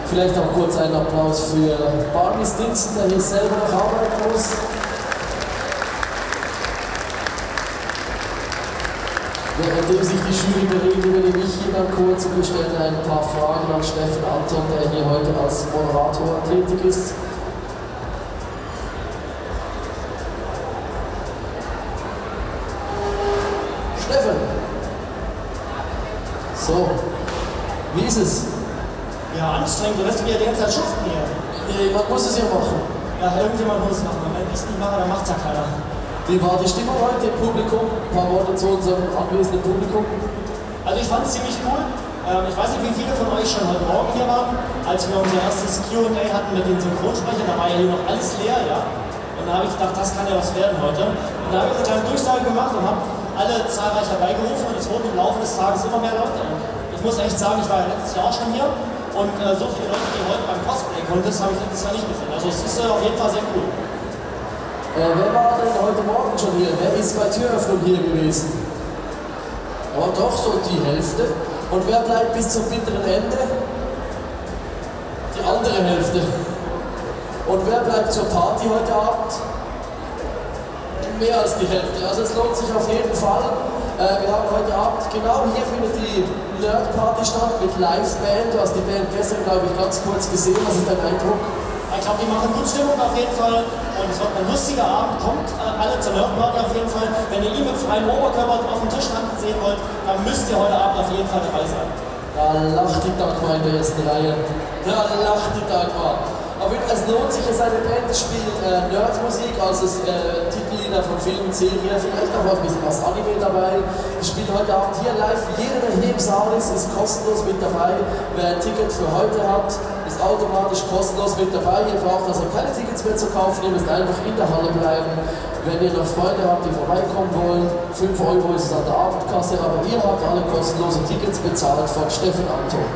Vielleicht auch kurz einen Applaus für Barney Stinson, der hier selber noch arbeiten muss. Währenddem sich die Jury berät, übernehme ich hier dann kurz und wir stellen ein paar Fragen an Steffen Anton, der hier heute als Moderator tätig ist. Steffen! So, wie ist es? Ja, anstrengend, du lässt mich ja die ganze Zeit schuften hier. Nee, man muss es ja machen. Ja, irgendjemand muss es machen. Wenn ich es nicht mache, dann macht es ja keiner. Wie war die Stimmung heute im Publikum? Ein paar Worte zu unserem anwesenden Publikum. Also ich fand es ziemlich cool. Ich weiß nicht, wie viele von euch schon heute Morgen hier waren, als wir unser erstes Q&A hatten mit den Synchronsprechern. Da war ja hier noch alles leer, ja. Und da habe ich gedacht, das kann ja was werden heute. Und da habe ich eine kleine Durchsage gemacht und habe alle zahlreich herbeigerufen. Und es wurden im Laufe des Tages immer mehr Leute. Ich muss echt sagen, ich war ja letztes Jahr auch schon hier. Und so viele Leute, die heute beim Cosplay-Contest habe ich letztes Jahr nicht gesehen. Also es ist auf jeden Fall sehr cool. Wer war denn heute Morgen schon hier? Wer ist bei Türöffnung hier gewesen? Aber doch so die Hälfte. Und wer bleibt bis zum bitteren Ende? Die andere Hälfte. Und wer bleibt zur Party heute Abend? Mehr als die Hälfte. Also es lohnt sich auf jeden Fall. Wir haben heute Abend, genau hier findet die Nerd-Party statt mit Live-Band. Du hast die Band gestern, glaube ich, ganz kurz gesehen. Was ist dein Eindruck? Ich glaube, die machen gut Stimmung auf jeden Fall und es wird ein lustiger Abend. Kommt alle zur Nerd-Party auf jeden Fall. Wenn ihr ihn mit freiem Oberkörper auf dem Tisch landen sehen wollt, dann müsst ihr heute Abend auf jeden Fall dabei sein. Da lacht die Dagmar in der ersten Reihe. Da lacht die Dagmar. Aber es lohnt sich, seine Band spielt Nerdmusik, also Titellieder von Filmen, Serien, vielleicht auch ein bisschen was Anime dabei. Die spielen heute Abend hier live. Jeder, der hier im Saal ist kostenlos mit dabei. Wer ein Ticket für heute hat, ist automatisch kostenlos mit dabei. Ihr braucht also keine Tickets mehr zu kaufen, ihr müsst einfach in der Halle bleiben. Wenn ihr noch Freunde habt, die vorbeikommen wollen, 5 € ist es an der Abendkasse, aber ihr habt alle kostenlose Tickets bezahlt von Steffen Anton.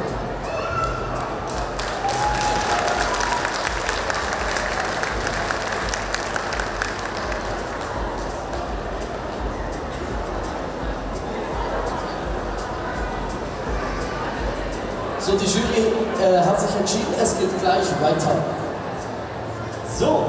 So, die Jury hat sich entschieden, es geht gleich weiter. So.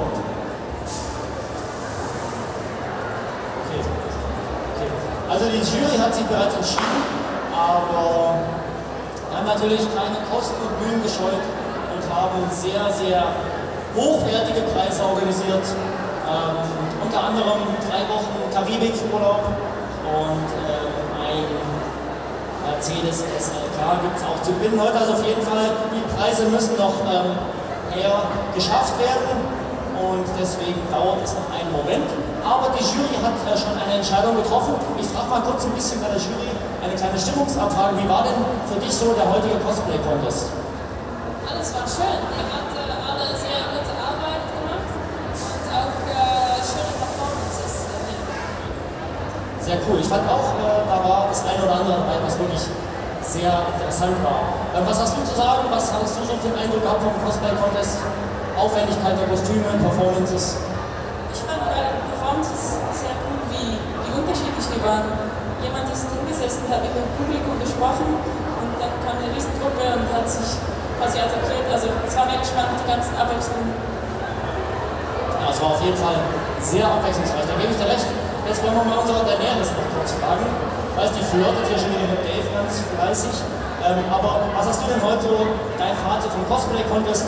Okay. Also die Jury hat sich bereits entschieden, aber wir haben natürlich keine Kosten und Mühen gescheut und haben sehr, sehr hochwertige Preise organisiert. Unter anderem 3 Wochen Karibikurlaub und ein Mercedes SLK gibt es auch zu gewinnen heute. Also auf jeden Fall, die Preise müssen noch geschafft werden und deswegen dauert es noch einen Moment. Aber die Jury hat schon eine Entscheidung getroffen. Ich frage mal kurz ein bisschen bei der Jury eine kleine Stimmungsabfrage. Wie war denn für dich so der heutige Cosplay-Contest? Alles war schön. Ihr habt alle sehr gute Arbeit gemacht und auch schöne Performances. Sehr cool. Ich fand auch, da war das eine oder andere dabei, was wirklich sehr interessant war. Was hast du zu sagen? Was hast du so für einen Eindruck gehabt vom Cosplay-Contest? Aufwendigkeit der Kostüme, Performances? Ich fand bei den Performances sehr cool, wie unterschiedlich die waren. Jemand ist hingesessen, hat mit dem Publikum gesprochen und dann kam eine Riesengruppe und hat sich quasi attackiert. Also es war mega spannend, die ganzen Abwechslungen. Ja, es war auf jeden Fall sehr abwechslungsreich. Da gebe ich dir recht. Jetzt wollen wir mal unsere Daenerys noch kurz fragen. Ich weiß, die flirtet hier schon wieder mit Dave ganz fleißig. Aber was hast du denn heute so, dein Fazit vom Cosplay-Contest,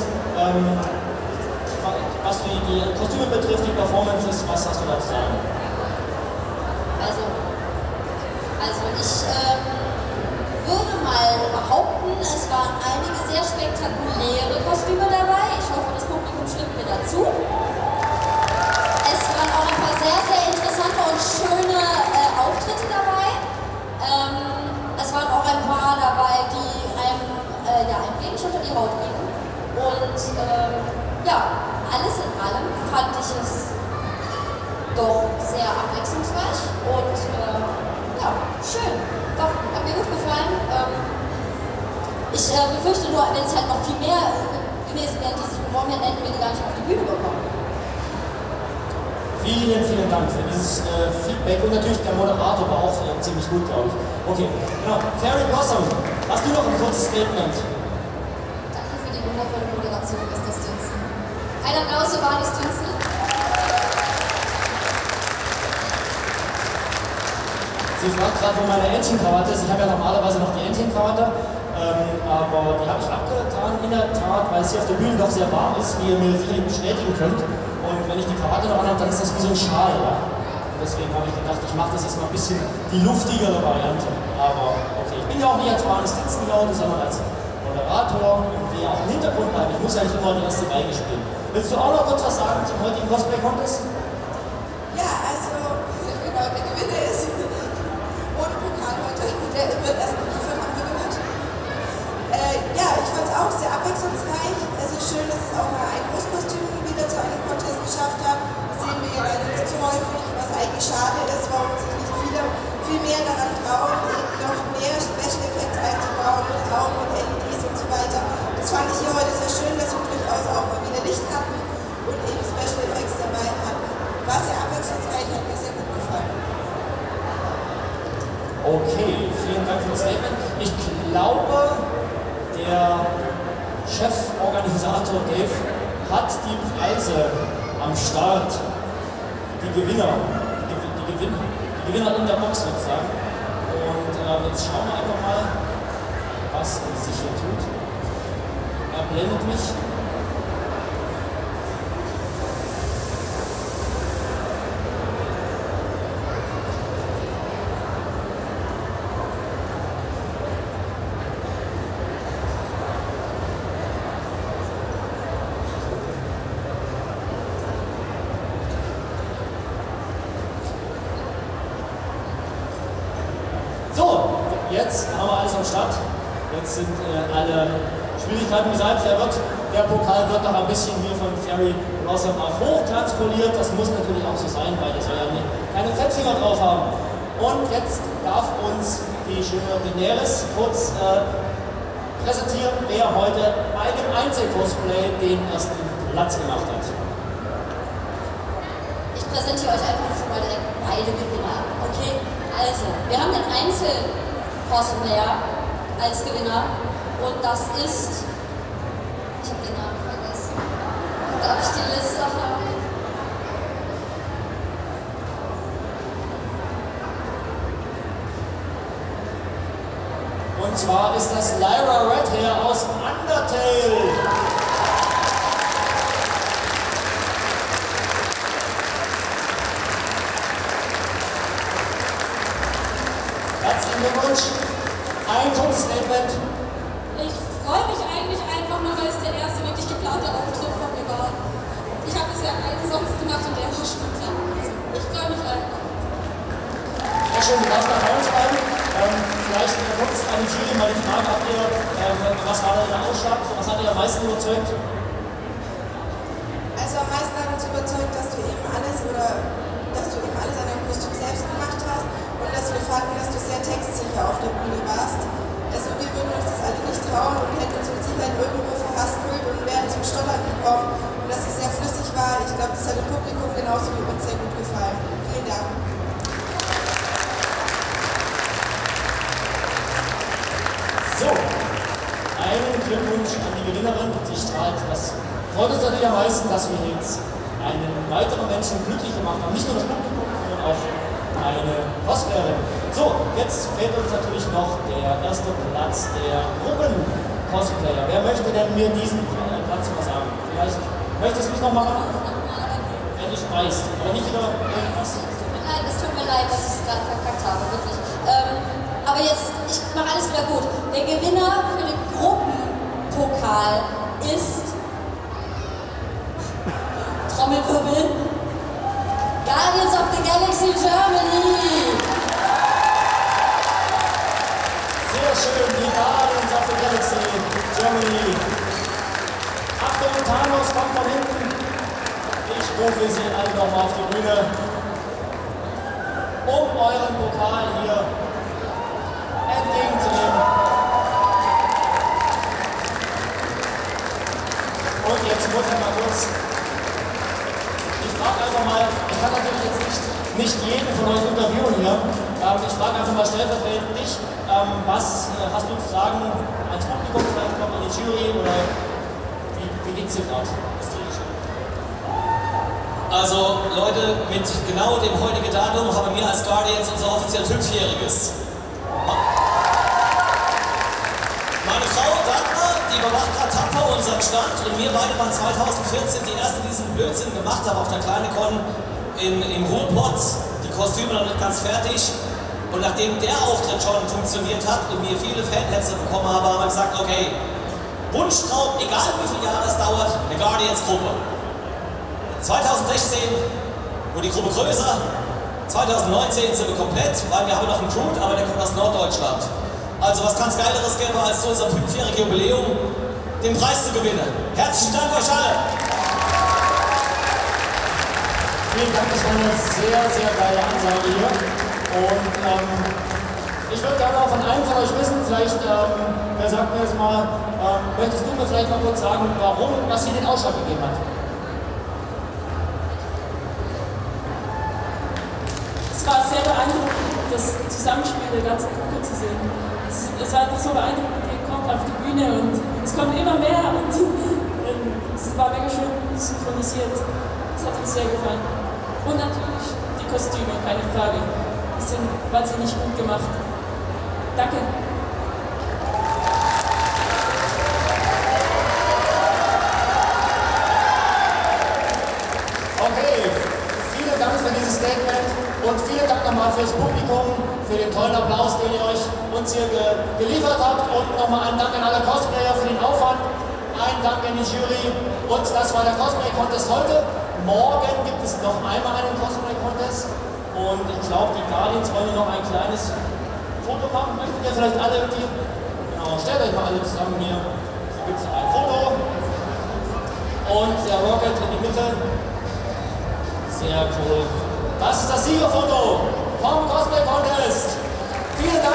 was die Kostüme betrifft, die Performances, was hast du da zu sagen? Also ich würde mal behaupten, es waren einige sehr spektakuläre Kostüme dabei. Ich hoffe, das Publikum stimmt mir dazu. Es waren auch ein paar sehr, sehr interessante und schöne Auftritte dabei. Es waren auch ein paar dabei, die einem ein wenig unter die Haut gingen. Und ja, alles in allem fand ich es doch sehr abwechslungsreich und ja, schön. Doch, hat mir gut gefallen. Ich befürchte nur, wenn es halt noch viel mehr gewesen wären, die sich beworben hätten, hätten wir die gar nicht auf die Bühne bekommen. Vielen, vielen Dank für dieses Feedback und natürlich der Moderator war auch ziemlich gut, glaube ich. Okay, genau. Fairy Blossom, hast du noch ein kurzes Statement? Danke für die wundervolle Moderation, Mr. Stinson. Ein Applaus für Barney Stinson. Sie fragt gerade, wo meine Entchenkrawatte ist. Ich habe ja normalerweise noch die Entchenkrawatte, aber die habe ich abgetan in der Tat, weil es hier auf der Bühne doch sehr warm ist, wie ihr mir sicherlich bestätigen könnt. Und wenn ich die Krawatte noch anhabe, dann ist das wie so ein Schal. Ja? Deswegen habe ich gedacht, ich mache das jetzt mal ein bisschen die luftigere Variante. Aber okay, ich bin ja auch nicht als Barney Stinson laute, sondern als Moderator und wie auch im Hintergrund bleiben. Ich muss ja nicht immer die erste Geige spielen. Willst du auch noch kurz was sagen zum heutigen Cosplay Contest? Ja, also, genau, der Gewinner ist ohne Pokal heute. Der wird erst geliefert, haben wir gehört. Ja, ich fand es auch sehr abwechslungsreich. Es ist schön, dass es auch mal ein Großkostüm wieder zu einem Contest geschafft hat. Das sehen wir ja leider nicht so häufig, was eigentlich schade ist, warum sich nicht viele viel mehr daran trauen, eben noch mehr Special Effects einzubauen und auch mit LEDs und so weiter. Das fand ich hier heute sehr schön, dass wir durchaus auch mal wieder Licht hatten und eben Special Effects dabei hatten. War sehr abwechslungsreich, hat mir sehr gut gefallen. Okay, vielen Dank für das Statement. Ich glaube, der Cheforganisator Dave hat die Preise am Start. Die Gewinner in der Box sozusagen. Und jetzt schauen wir einfach mal, was sich hier tut. Er blendet mich. So, jetzt haben wir alles am Start. Jetzt sind alle Schwierigkeiten beseitigt. Der Pokal wird noch ein bisschen hier von Ferry Blossom auf Hochglanz poliert. Das muss natürlich auch so sein, weil das soll ja keine Fettfinger drauf haben. Und jetzt darf uns die schöne Daenerys kurz präsentieren, wer heute bei dem Einzel-Cosplay den ersten Platz gemacht hat. Ich präsentiere euch einfach schon mal direkt beide Gewinner. Okay, also, wir haben den Einzel-Cosplayer als Gewinner und das ist, ich habe den Namen vergessen, darf ich die Liste haben? Und zwar ist das Lyra Redhair aus Undertale. Herzlichen Glückwunsch. Ein kurzes Statement. Ich freue mich eigentlich einfach nur, weil es der erste wirklich geplante Auftritt von mir war. Ich habe bisher einen sonst gemacht und der war spontan. Also ich freue mich einfach. Sehr schön, du darfst bei uns bleiben. Vielleicht kurz an die Jury mal die Frage, was war denn der Ausschlag? Was hat dir am meisten überzeugt? Also am meisten hat uns überzeugt, dass du eben alles an deinem Kostüm selbst gemacht hast und dass wir fanden, dass du sehr textsicher auf der Bühne warst. Also wir würden uns das alle nicht trauen und hätten uns mit Sicherheit irgendwo verhaspelt und wären zum Stottern gekommen. Und dass es sehr flüssig war, ich glaube, das hat dem Publikum genauso wie uns sehr gut gefallen. Vielen Dank. So, einen Glückwunsch an die Gewinnerin. Sie strahlt. Das freut uns natürlich am meisten, dass wir jetzt einen weiteren Menschen glücklich gemacht haben. Nicht nur das Publikum, sondern auch eine Cosplayerin. So, jetzt fehlt uns natürlich noch der erste Platz der Gruppen-Cosplayer. Wer möchte denn mir diesen Platz mal sagen? Vielleicht möchtest du es noch machen? Wenn du es weißt, aber nicht wieder irgendwas. Nein, es tut mir leid, dass ich es gerade verkackt habe, wirklich. Aber jetzt, ich mache alles wieder gut. Der Gewinner für den Gruppenpokal ist Trommelwirbel Guardians of the Galaxy Germany. Sehr schön, die Guardians of the Galaxy Germany. Achtung, Thanos kommt von hinten. Ich rufe Sie alle nochmal auf die Bühne, um euren Pokal hier entgegenzunehmen. Und jetzt muss ich mal kurz, ich frage einfach mal, ich kann natürlich jetzt nicht jeden von euch interviewen hier, ich frage einfach mal stellvertretend dich, was hast du zu sagen ans Publikum, vielleicht noch an die Jury oder bisschen Grad, das Griechische. Also Leute, mit genau dem heutigen Datum haben wir als Guardians unser offiziell 5-jähriges. Meine Frau Dagmar, die überwacht gerade tapfer unseren Stand und wir beide waren 2014 die ersten, die diesen Blödsinn gemacht haben auf der kleinen Con im Ruhrpott, die Kostüme noch nicht ganz fertig. Und nachdem der Auftritt schon funktioniert hat und wir viele Fanhetze bekommen haben, haben wir gesagt, okay, Wunschtraum, egal wie viele Jahre es dauert, eine Guardians-Gruppe. 2016 wurde die Gruppe größer, 2019 sind wir komplett, weil wir haben noch einen Crew, aber der kommt aus Norddeutschland. Also was kann es Geileres geben, als zu unserem 5-jährigen Jubiläum den Preis zu gewinnen. Herzlichen Dank euch alle! Vielen Dank, das war eine sehr, sehr geile Ansage hier. Und ich würde gerne auch von einem von euch wissen, vielleicht, wer sagt mir das mal, möchtest du mir vielleicht mal kurz sagen, warum, was hier den Ausschlag gegeben hat? Es war sehr beeindruckend, das Zusammenspiel der ganzen Gruppe zu sehen. Es war einfach so beeindruckend, ihr kommt auf die Bühne und es kommt immer mehr und es war mega schön synchronisiert. Das hat uns sehr gefallen. Und natürlich die Kostüme, keine Frage. Die sind wahnsinnig gut gemacht. Danke. Okay, vielen Dank für dieses Statement und vielen Dank nochmal fürs Publikum, für den tollen Applaus, den ihr euch uns hier geliefert habt und nochmal einen Dank an alle Cosplayer für den Aufwand, einen Dank an die Jury und das war der Cosplay-Contest heute. Morgen gibt es noch einmal einen Cosplay-Contest und ich glaube, die Guardians wollen noch ein kleines Foto machen. Möchtet ihr vielleicht alle irgendwie? Genau, stellt euch mal alle zusammen hier. Hier gibt es ein Foto und der Rocket in die Mitte. Sehr cool. Das ist das Siegerfoto vom Cosplay Contest. Vielen Dank.